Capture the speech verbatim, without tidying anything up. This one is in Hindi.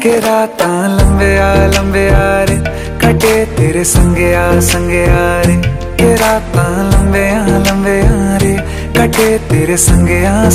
के रातां लंबे आ लंबे आ रे कटे तेरे संगे आ संगे आ रे के रातां लंबे आ लंबे आ रे कटे तेरे संगे आ